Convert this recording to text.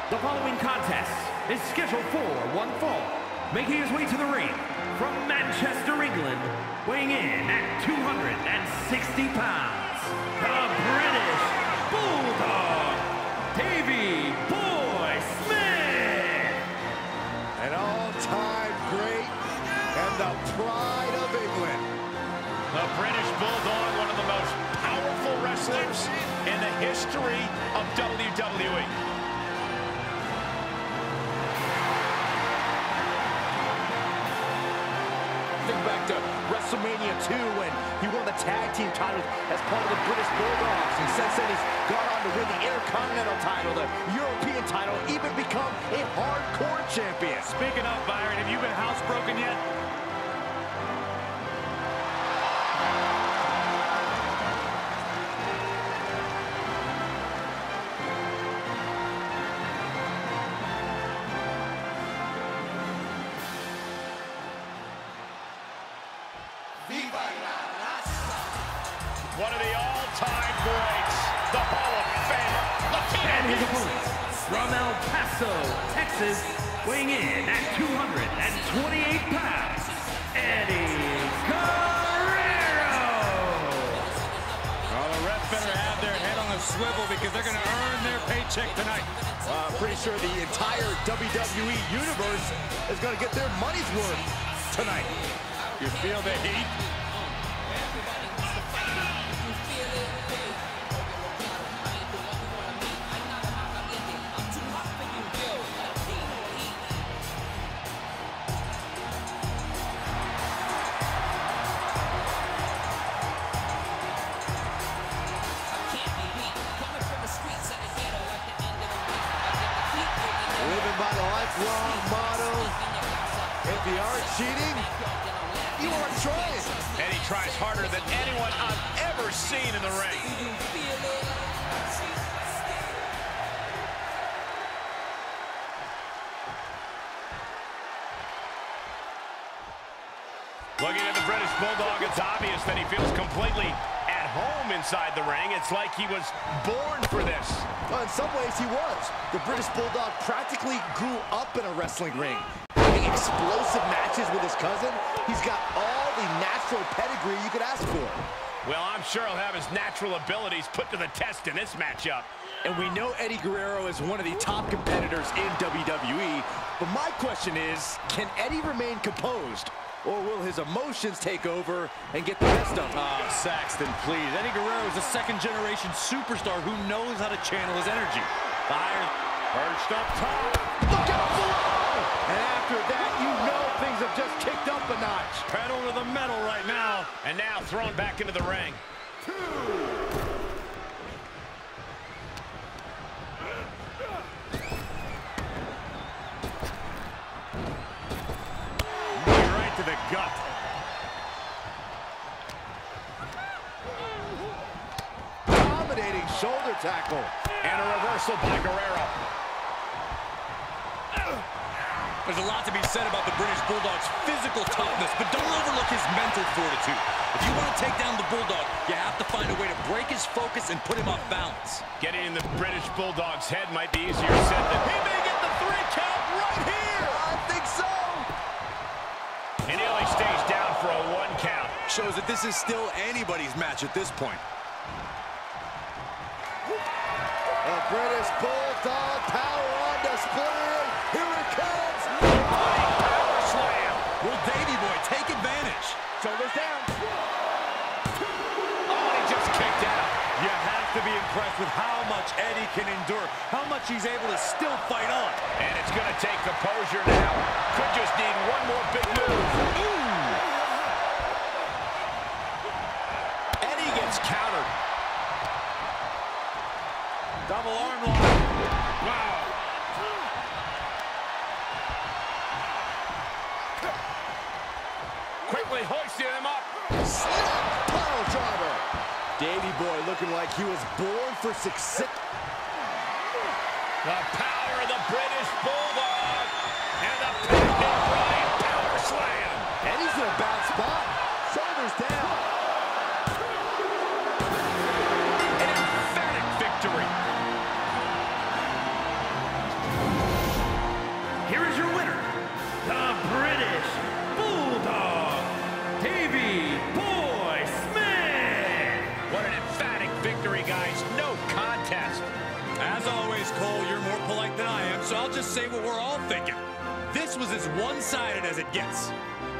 The following contest is scheduled for one fall. Making his way to the ring from Manchester, England, weighing in at 260 pounds, the British Bulldog, Davey Boy Smith. An all-time great and the pride of England. The British Bulldog, one of the most powerful wrestlers in the history of WWE. Think back to WrestleMania 2 when he won the tag team titles as part of the British Bulldogs. And since then, he's gone on to win the Intercontinental title, the European title, even become a hardcore champion. Speaking of, Byron, have you been housebroken yet? One of the all-time greats, the Hall of Famer, And his opponent, from El Paso, Texas, weighing in at 228 pounds, Eddie Guerrero. Well, the ref better have their head on a swivel because they're going to earn their paycheck tonight. I'm pretty sure the entire WWE Universe is going to get their money's worth tonight. You feel the heat? Living by the lifelong motto, if you aren't cheating, you aren't trying. And he tries harder than anyone I've ever seen in the ring. Looking at the British Bulldog, it's obvious that he feels completely at home inside the ring. It's like he was born for this. Well, in some ways, he was. The British Bulldog practically grew up in a wrestling ring. Having explosive matches with his cousin, he's got all the natural pedigree you could ask for. Well, I'm sure he'll have his natural abilities put to the test in this matchup. And we know Eddie Guerrero is one of the top competitors in WWE. But my question is, can Eddie remain composed? Or will his emotions take over and get the best of him? Oh, Saxton, please. Eddie Guerrero is a second-generation superstar who knows how to channel his energy. Byron, perched up top. Look out below! And after that, you know things have just kicked up a notch. Pedal to the metal right now. And now thrown back into the ring. To the gut. Dominating shoulder tackle. And a reversal by Guerrero. There's a lot to be said about the British Bulldog's physical toughness, but don't overlook his mental fortitude. If you want to take down the Bulldog, you have to find a way to break his focus and put him off balance. Getting in the British Bulldog's head might be easier said than... He may get the 3 count right here! I think so! And he only stays down for a 1 count. Shows that this is still anybody's match at this point. The British Bulldog power on display. Here it comes. Power slam. Will Davey Boy take advantage? Shoulders down. Oh, he just kicked out. You have to be impressed with how much Eddie can endure, how much he's able to still fight on. And it's going to take composure now. Could just need one more big move. Ooh. Eddie gets countered. Double arm lock. Wow. Quickly hoisting him up. Snap pile driver. Davey Boy looking like he was born for success. The power of the British Bulldog. And the right power slam. Eddie's in a bad spot. Shoulders down. An emphatic victory. ways, Cole, you're more polite than I am, so I'll just say what we're all thinking. This was as one-sided as it gets.